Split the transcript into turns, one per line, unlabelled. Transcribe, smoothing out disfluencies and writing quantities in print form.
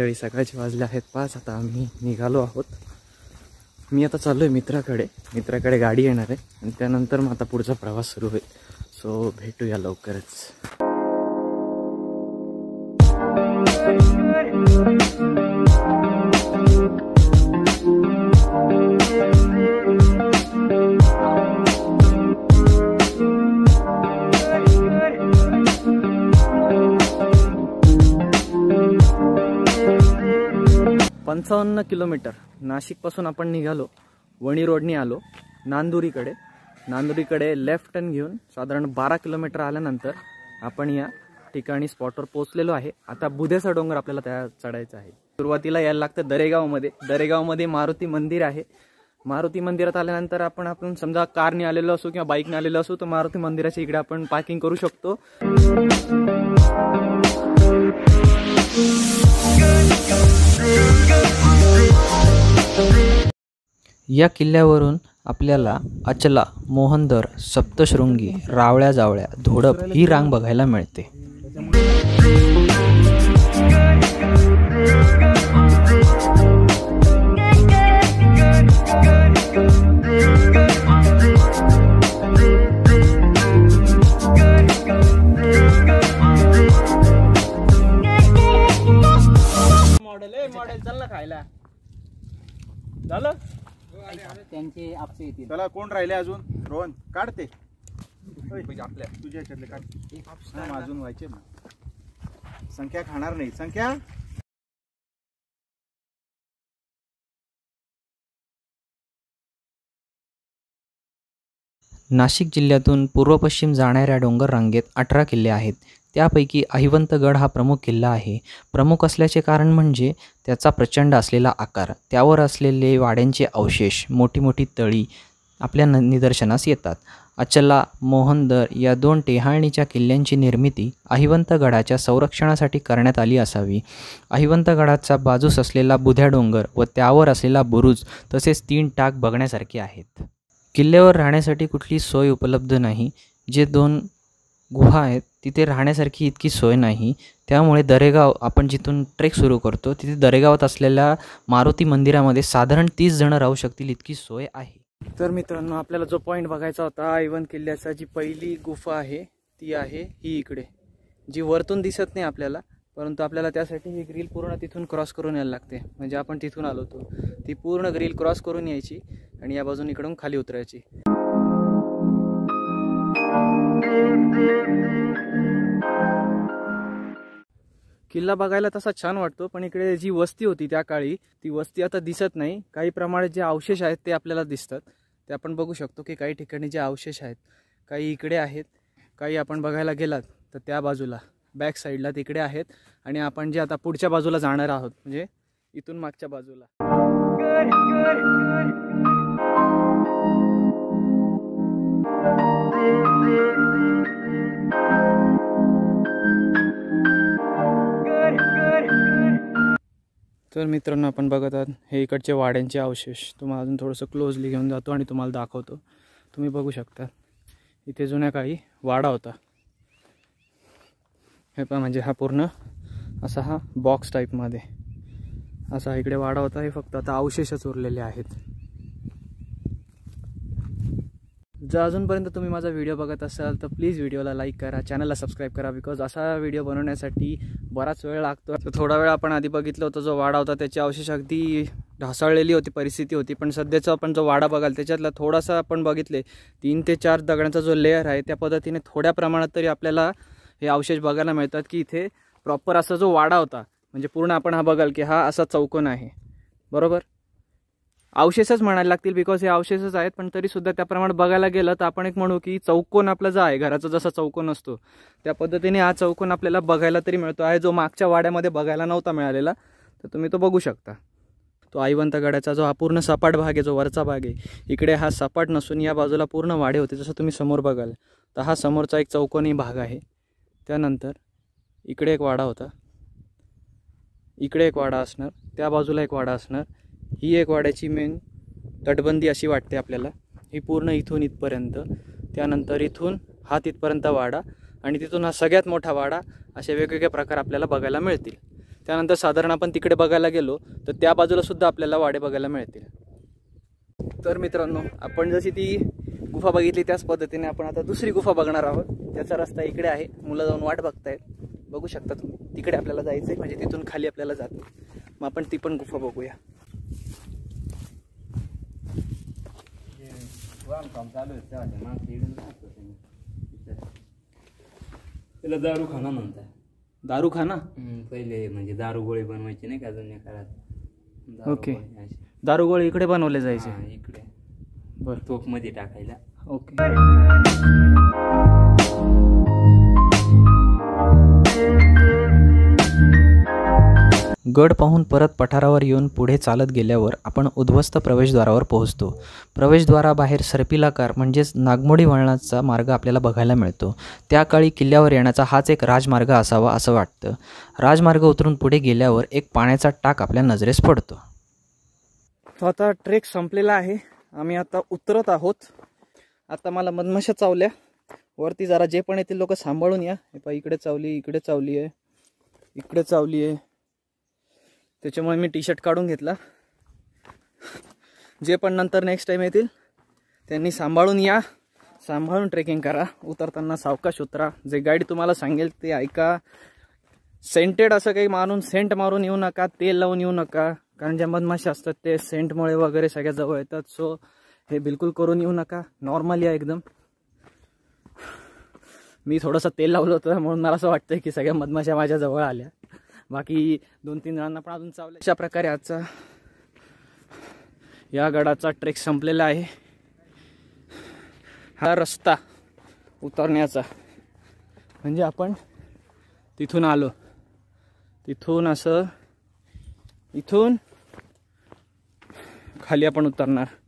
मंडळी, सकाळचे वाजले आहेत 5. आता आम्ही निघालो आहोत. मी आता चाललो आहे मित्राकडे गाडी येणार आहे आणि त्यानंतर मग आता पुढचा प्रवास सुरू होईल. सो भेटूया लवकरच. पंचावन्न किलोमीटर नाशिकपासून आपण निघालो. वणी रोडनी आलो नांदुरीकडे लेफ्ट टर्न घेऊन साधारण 12 किलोमीटर आल्यानंतर आपण या ठिकाणी स्पॉटवर पोहोचलेलो आहे. आता बुधेचा डोंगर आपल्याला त्या चढायचा आहे. सुरुवातीला यायला लागतं दरेगावमध्ये मारुती मंदिर आहे. मारुती मंदिरात आल्यानंतर आपण समजा कारने आलेलो असो किंवा बाईकने आलेलो असो तर मारुती मंदिराच्या इकडे आपण पार्किंग करू शकतो. या किल्ल्यावरून आपल्याला अचला, मोहनदर, सप्तशृंगी, रावळ्या जावळ्या, धोडप ही रांग बघायला मिळते. मॉडेल चल ना खायला झालं त्यांचे आपसे येतील. चला कोण राहिले अजून? रोहन काढते आपल्या तुझ्या याच्यातले काढ. अजून व्हायचे संख्या खाणार नाही. संख्या
नाशिक जिल्ह्यातून पूर्व पश्चिम जाणाऱ्या डोंगर रांगेत 18 किल्ले आहेत. त्यापैकी अहिवंतगड हा प्रमुख किल्ला आहे. प्रमुख असल्याचे कारण म्हणजे त्याचा प्रचंड असलेला आकार, त्यावर असलेले वाड्यांचे अवशेष, मोठी मोठी तळी आपल्या निदर्शनास येतात. अचला, मोहनदर या 2 टेहाळणीच्या किल्ल्यांची निर्मिती अहिवंतगडाच्या संरक्षणासाठी करण्यात आली असावी. अहिवंतगडाचा बाजूस असलेला बुध्या डोंगर व त्यावर असलेला बुरुज तसेच 3 टाक बघण्यासारखे आहेत. किल्ल्यावर राहण्यासाठी कुठली सोय उपलब्ध नाही. जे 2 गुहा आहेत तिथे राहण्यासारखी इतकी सोय नाही. त्यामुळे दरेगाव आपण जिथून ट्रेक सुरू करतो तिथे दरेगावात असलेल्या मारुती मंदिरामध्ये साधारण 30 जण राहू शकतील इतकी सोय आहे.
तर मित्रांनो, आपल्याला जो पॉईंट बघायचा होता अहिवंत किल्ल्याचा, जी पहिली गुफा आहे ती आहे ही इकडे, जी वरतून दिसत नाही आपल्याला, परंतु आपल्याला त्यासाठी ही ग्रिल पूर्ण तिथून क्रॉस करून यायला लागते. म्हणजे आपण तिथून आलो होतो ती पूर्ण ग्रिल क्रॉस करून यायची आणि या बाजून इकडून खाली उतरायची. किल्ला बघायला तसा छान वाटतो, पण इकडे जी वस्ती होती त्या काळी ती वस्ती आता दिसत नाही. काही प्रमाणात जे अवशेष आहेत ते आपल्याला दिसतात. ते आपण बघू शकतो की काही ठिकाणी जे अवशेष आहेत काही इकडे आहेत, काही आपण बघायला गेलात तर त्या बाजूला बॅक साईडला तिकडे आहेत आणि आपण जे आता पुढच्या बाजूला जाणार आहोत म्हणजे इथून मागच्या बाजूला. तर मित्रांनो, आपण बघत आहात हे इकडचे वाड्यांचे अवशेष. तुम्हाला अजून थोडंसं क्लोजली घेऊन जातो आणि तुम्हाला दाखवतो. तुम्ही बघू शकता इथे जुन्या काळी वाडा होता. हे पण म्हणजे हा पूर्ण असा हा बॉक्स टाईपमध्ये असा इकडे वाडा होता. हे फक्त आता अवशेषच उरलेले आहेत. जर अजूनपर्यंत तुम्ही माझा व्हिडिओ बघत असाल तर प्लीज व्हिडिओला लाईक करा, चॅनलला सबस्क्राईब करा. बिकॉज असा व्हिडिओ बनवण्यासाठी बराच वेळ लागतो. थोडा वेळ आपण आधी बघितलं होतं जो वाडा होता त्याचे अवशेष अगदी ढासळलेली होती परिस्थिती होती. पण सध्याचा आपण जो वाडा बघाल त्याच्यातला थोडासा आपण बघितले 3 ते 4 दगडांचा जो लेअर आहे त्या पद्धतीने थोड्या प्रमाणात तरी आपल्याला हे अवशेष बघायला मिळतात की इथे प्रॉपर असा जो वाडा होता म्हणजे पूर्ण आपण हा बघाल की हा असा चौकोन आहे. बरोबर, अवशेषच म्हणायला लागतील बिकॉज हे अवशेषच आहेत. पण तरी सुद्धा त्या प्रमाणात बघायला गेलं तर आपण एक म्हणू की चौकोन आपला जो आहे घराचा जसा चौकोन असतो त्या पद्धतीने हा चौकोन आपल्याला बघायला तरी मिळतो आहे, जो मागच्या वाड्यामध्ये बघायला नव्हता मिळालेला. तर तुम्ही तो बघू शकता. तो अहिवंतगडाचा जो हा पूर्ण सपाट भाग आहे, जो वरचा भाग आहे, इकडे हा सपाट नसून या बाजूला पूर्ण वाडे होते. जसं तुम्ही समोर बघाल तर हा समोरचा एक चौकोनी भाग आहे. त्यानंतर इकडे एक वाडा होता, इकडे एक वाडा असणार, त्या बाजूला एक वाडा असणार. ही एक वाड्याची मेन तटबंदी अशी वाटते आपल्याला. ही पूर्ण इथून इथपर्यंत, त्यानंतर इथून हा तिथपर्यंत वाडा आणि तिथून हा सगळ्यात मोठा वाडा. असे वेगवेगळे प्रकार आपल्याला बघायला मिळतील. त्यानंतर साधारण आपण तिकडे बघायला गेलो तर त्या बाजूला सुद्धा आपल्याला वाडे बघायला मिळतील. तर मित्रांनो, आपण जशी ती गुफा बघितली त्याच पद्धतीने आपण आता दुसरी गुफा बघणार आहोत. त्याचा रस्ता इकडे आहे, मुलं जाऊन वाट बघतायत, बघू शकता तुम्ही. तिकडे आपल्याला जायचं आहे, म्हणजे तिथून खाली आपल्याला जातो. मग आपण ती पण गुफा बघूया.
त्याला दारूखाना म्हणतात.
दारूखाना?
पहिले म्हणजे दारू गोळे बनवायचे नाही का जुन्या काळात.
ओके, दारूगोळे इकडे बनवले जायचे.
इकडे
बरं,
तोप मध्ये टाकायला.
ओके.
गड पाहून परत पठारावर येऊन पुढे चालत गेल्यावर आपण उद्ध्वस्त प्रवेशद्वारावर पोहोचतो. प्रवेशद्वाराबाहेर सर्पिलाकार म्हणजेच नागमोडी वळणाचा मार्ग आपल्याला बघायला मिळतो. त्या काळी किल्ल्यावर येण्याचा हाच एक राजमार्ग असावा असं वाटतं. राजमार्ग उतरून पुढे गेल्यावर एक पाण्याचा टाक आपल्या नजरेस पडतो.
तो आता ट्रेक संपलेला आहे. आम्ही आता उतरत आहोत. आता मला मधमाशा चावल्या. वरती जरा जे पण येतील लोक सांभाळून या. हे पहा, इकडे चावली, इकडे चावली आहे, इकडे चावली आहे. त्याच्यामुळे मी टी शर्ट काढून घेतला. जे पण नंतर नेक्स्ट टाईम येतील त्यांनी सांभाळून या, सांभाळून ट्रेकिंग करा. उतरताना सावकाश उतरा. जे गाईड तुम्हाला सांगेल ते ऐका. सेंटेड असं काही मारून सेंट मारून येऊ नका, तेल लावून येऊ नका, कारण ज्या मधमाशा असतात ते सेंटमुळे वगैरे सगळ्या जवळ येतात. सो हे बिलकुल करून येऊ नका. नॉर्मल या एकदम. मी थोडंसं तेल लावलं होतं म्हणून मला असं वाटतं की सगळ्या मधमाशा माझ्या जवळ आल्या. बाकी 2-3 जणांना पण अजून चावलं. अशा प्रकारे आजचा या गडाचा ट्रेक संपलेला आहे. हा रस्ता उतरण्याचा म्हणजे आपण तिथून आलो, तिथून असं इथून खाली आपण उतरणार.